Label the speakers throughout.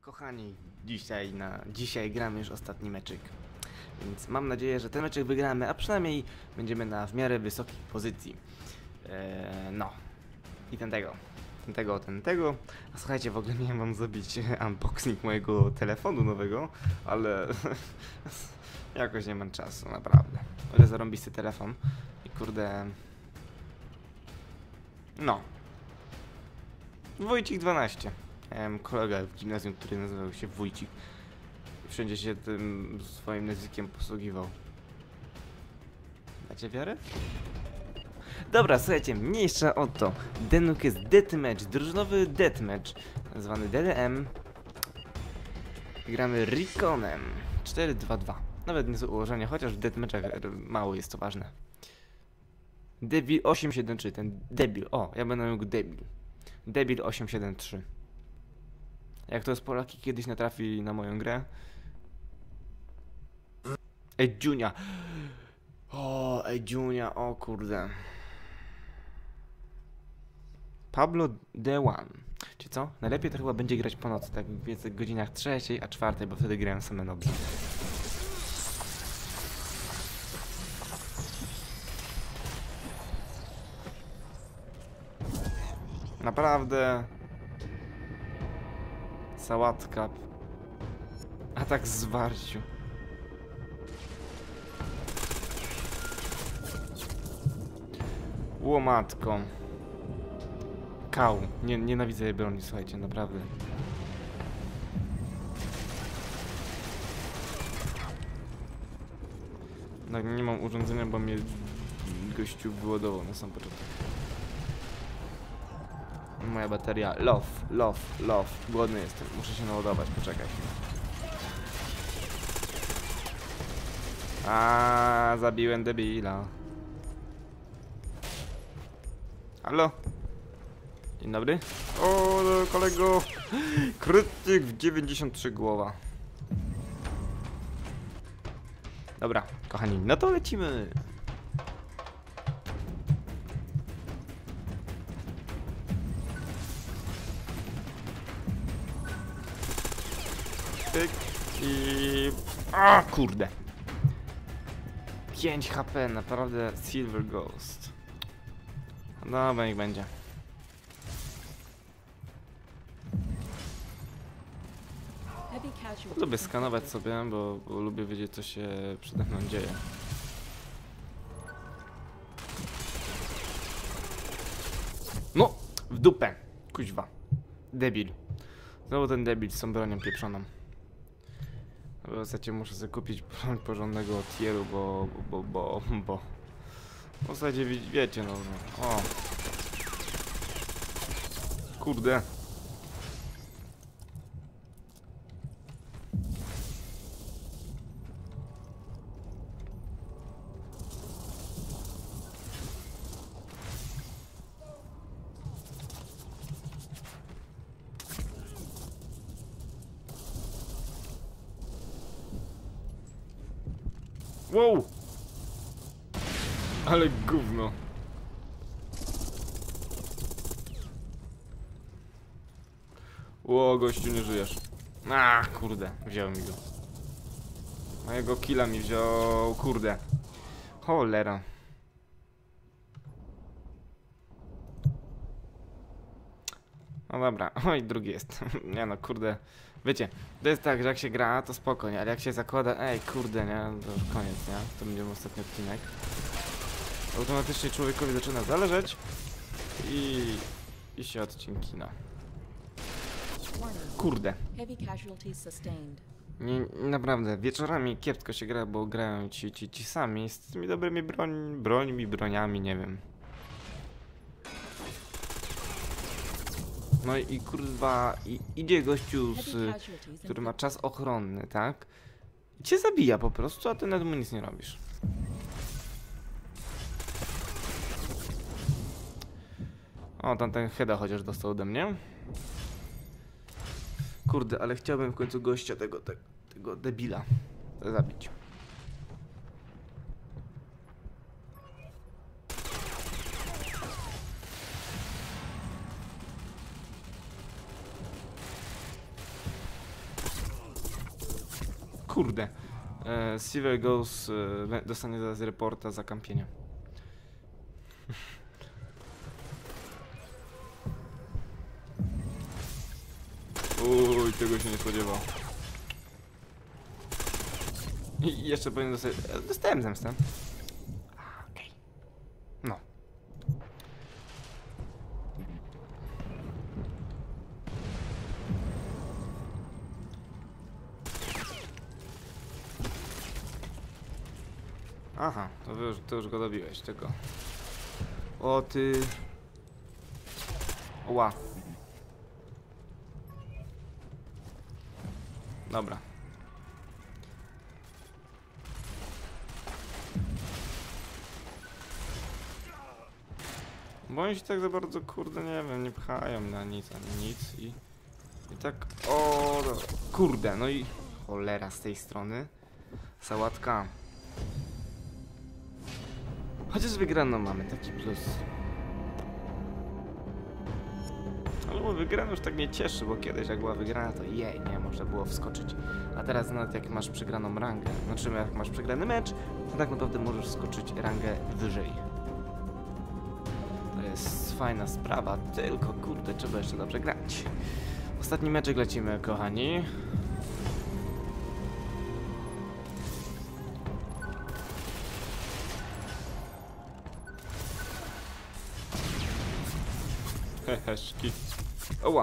Speaker 1: kochani, dzisiaj gramy już ostatni meczyk. Więc mam nadzieję, że ten meczek wygramy, a przynajmniej będziemy na w miarę wysokiej pozycji. No. I ten tego. A słuchajcie, w ogóle miałem wam zrobić unboxing mojego telefonu nowego, ale jakoś nie mam czasu, naprawdę. Ale zarąbisty telefon i kurde... No. Wójcik 12. Miałem kolegę w gimnazjum, który nazywał się Wójcik. Wszędzie się tym swoim nazwiskiem posługiwał. Macie wiarę? Dobra, słuchajcie, mniejsza o to. Denuk jest deathmatch, drużynowy deathmatch, zwany DDM. Gramy Reconem 4-2-2. Nawet nie z ułożenia, chociaż w deathmatchach mało jest to ważne. Debil 873, ten debil. O, ja będę mógł debil. Debil 873. Jak to z Polaki kiedyś natrafi na moją grę. Junia. O, Junia, o kurde. Pablo D1. Czy co? Najlepiej to chyba będzie grać po nocy, tak w godzinach 3, a 4, bo wtedy grałem same noby. Naprawdę. Sałatka. Atak z zwarciu. Łomatką. Kał. Nienawidzę jej broni, słuchajcie, naprawdę. No nie mam urządzenia, bo mnie gościu wyładował na sam początek. Moja bateria. Love. Głodny jestem. Muszę się naładować, poczekaj chwilę. Zabiłem debila. Halo? Dzień dobry. O, kolego. Krytyk w 93 głowa. Dobra, kochani, no to lecimy. Tyk i... A, kurde. 5 HP, naprawdę Silver Ghost. Dobra, niech będzie. Lubię skanować sobie, bo lubię wiedzieć, co się przede mną dzieje. No! W dupę! Kuźwa. Debil. Znowu ten debil z tą bronią pieprzoną. W zasadzie muszę sobie kupić broń porządnego tieru, bo... W zasadzie wiecie, no. O. Kurde. Wow! Ale gówno. Ło, gościu, nie żyjesz. A, kurde, wziął mi go. Mojego killa mi wziął, kurde. Cholera. No dobra, oj, drugi jest. Nie no, kurde. Wiecie, to jest tak, że jak się gra, to spokojnie, ale jak się zakłada, ej, kurde, nie, to już koniec, nie? To będzie ostatni odcinek. Automatycznie człowiekowi zaczyna zależeć i się odcinki, no. Kurde. Nie, naprawdę, wieczorami kiepsko się gra, bo grają ci sami z tymi dobrymi broniami, nie wiem. No i kurwa, idzie gościu, który ma czas ochronny, tak? I cię zabija po prostu, a ty nawet mu nic nie robisz. O, tamten heada chociaż dostał ode mnie. Kurde, ale chciałbym w końcu gościa tego debila zabić. Kurde. Silver Ghost dostanie zaraz reporta za kampienie. Uj, tego się nie spodziewał. I jeszcze powinien dostać... Dostałem zemstę. Okej. No. Aha, to już go dobiłeś, tego. O ty... Ła. Dobra. Bo oni się tak za bardzo, kurde, nie wiem, nie pchają na nic, ani nic i tak, o, kurde, no i cholera z tej strony. Sałatka. Chociaż wygraną mamy taki plus. Ale bo wygrana już tak mnie cieszy, bo kiedyś jak była wygrana, to jej, nie, można było wskoczyć. A teraz nawet jak masz przegraną rangę, znaczy jak masz przegrany mecz, to tak naprawdę możesz skoczyć rangę wyżej. To jest fajna sprawa, tylko kurde, trzeba jeszcze dobrze grać. Ostatni meczek lecimy, kochani. Heheszki. Oła.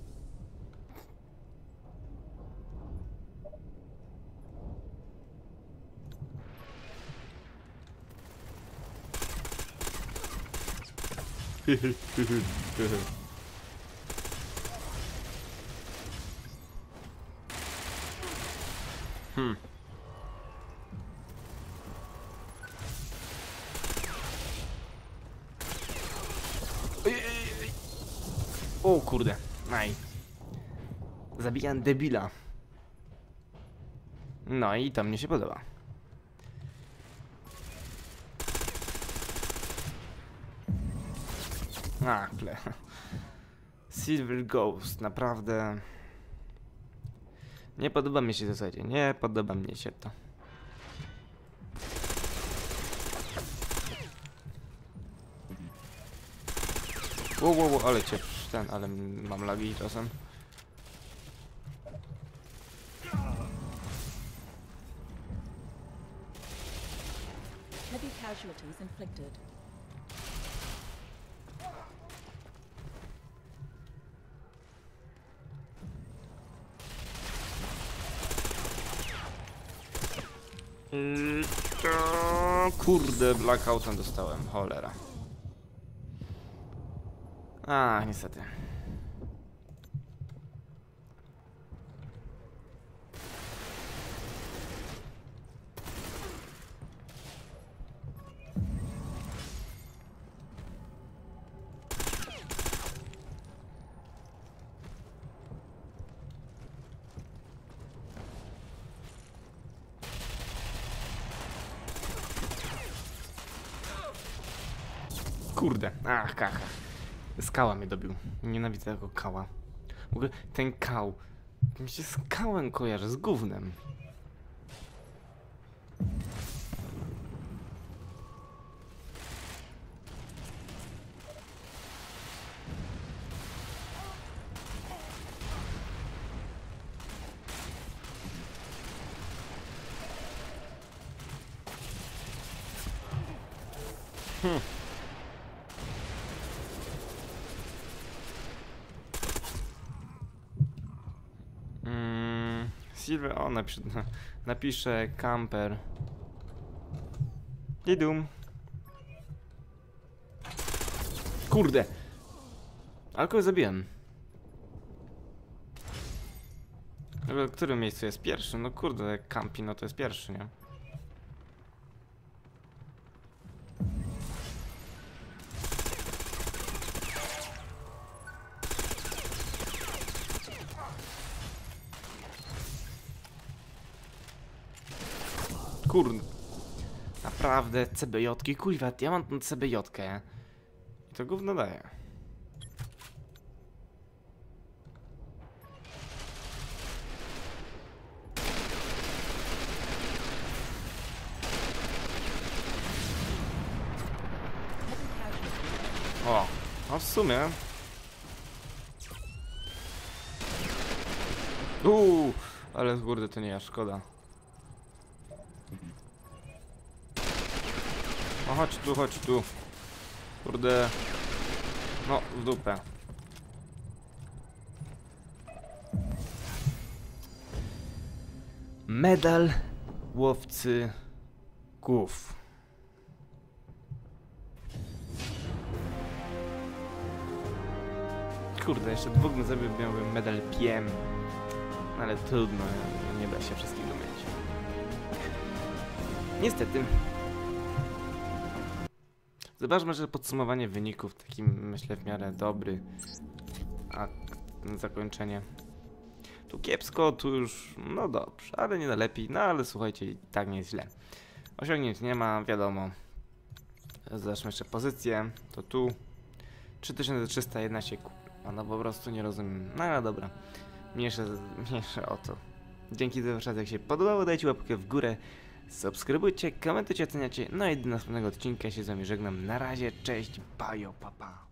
Speaker 1: O kurde, naj. Zabijam debila. No i to mnie się podoba. A, ple. Silver Ghost, naprawdę. Nie podoba mi się w zasadzie, nie podoba mi się to. Wow, ale cię ale mam lagi czasem.
Speaker 2: Heavy casualties inflicted.
Speaker 1: Kurde, blackoutem dostałem, cholera. A, niestety. Kurde, ach, kacha. Skała mnie dobił. Nienawidzę tego kała. W ogóle ten kał. Mi się z kałem kojarzy, z gównem. Silver, o, napiszę camper. Didum. Kurde. Ale kogoś zabiłem. W którym miejscu jest pierwszy? No kurde, jak campi, no to jest pierwszy, nie? Kurde. Naprawdę, CBJ-ki, kurwa, ja mam tą CBJ-kę. I to gówno daje. No w sumie. Ale kurde, to nie ja, szkoda. No chodź tu, chodź tu. Kurde. No, w dupę. Medal łowcy głów. Kurde, jeszcze dwóch na sobie miałbym medal PM. Ale trudno, nie da się wszystkiego mieć. Niestety. Zobaczmy, że podsumowanie wyników takim, myślę, w miarę dobry. A zakończenie. Tu kiepsko, tu już, no dobrze, ale nie najlepiej. No ale słuchajcie, i tak nie jest źle. Osiągnięć nie ma, wiadomo. Zacznę jeszcze pozycję. To tu 3301 się a no po prostu nie rozumiem. No ale dobra. Mniejsze o to. Dzięki za wasz, jak się podobało, dajcie łapkę w górę. Subskrybujcie, komentujcie, oceniacie. No i do następnego odcinka się z wami żegnam. Na razie, cześć, bajo, papa.